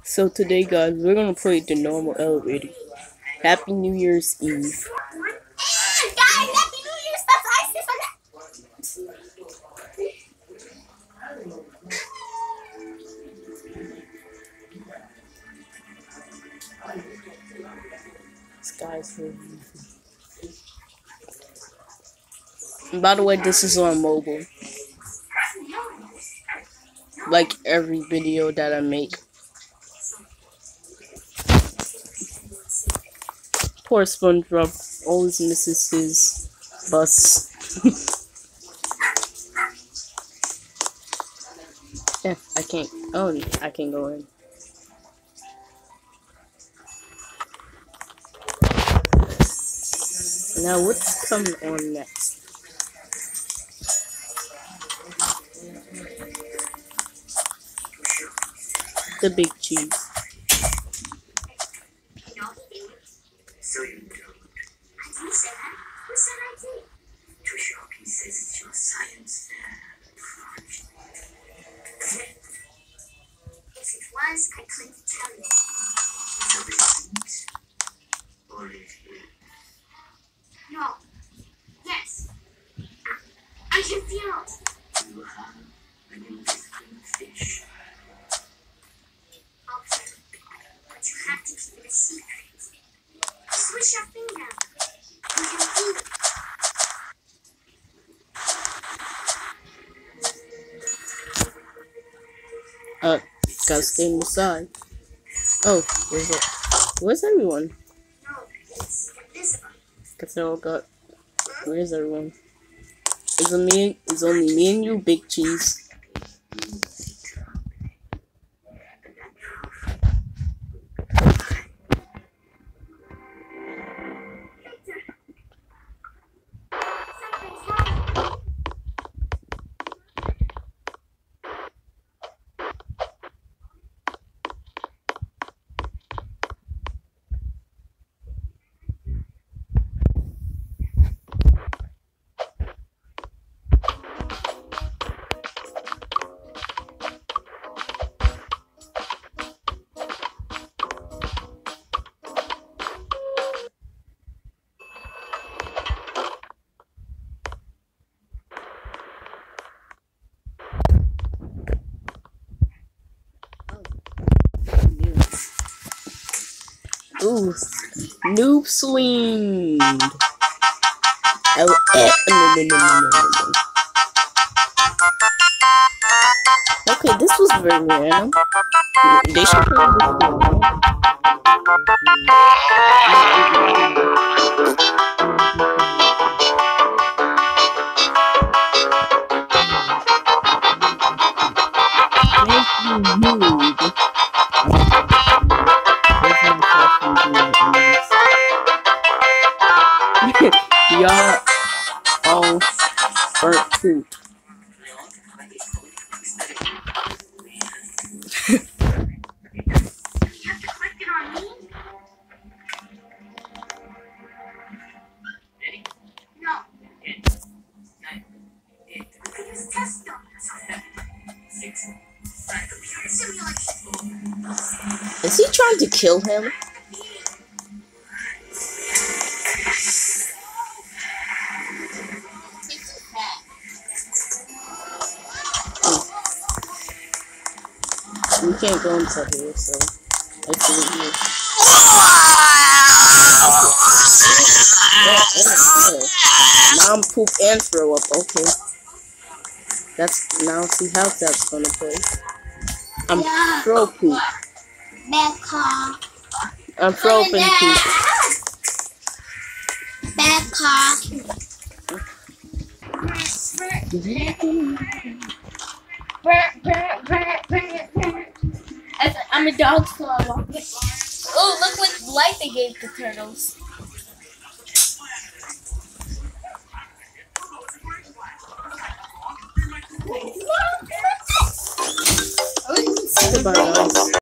So today, guys, we're gonna play the normal elevator. Happy New Year's Eve. Guys, Happy New Year! Stop ISIS on that! By the way, this is on mobile. Like every video that I make. Poor SpongeBob always misses his bus. Yeah, I can't. Oh, I can go in. Now, what's coming on next? The big cheese. So you don't. I didn't say that. Who said I did? Tushoki says it's your science project. If it was, I couldn't tell you. So it isn't. Or it is. No. Yes. I'm confused. You have an interesting fish. Okay. But you have to keep it a secret. Swish your finger. You can eat it. Gotta stay inside. Oh, where's everyone? No, it's invisible. Cause they all got. Where's everyone? It's only me and you, Big Cheese. Ooh, Noob Swing. No. Okay, this was very random. They should play this one. Y'all all burnt poop. You have to click it on me? No. I could use test dummies. Computer simulation. Is he trying to kill him? We can't go inside here, so let's do it here. Mom poop and throw up. Okay, that's now. See how that's gonna play. I'm throw poop. Bad car. I'm throwing poop. Bad car. I'm a dog, so I walk with. Oh, look what light they gave the turtles. Goodbye, guys.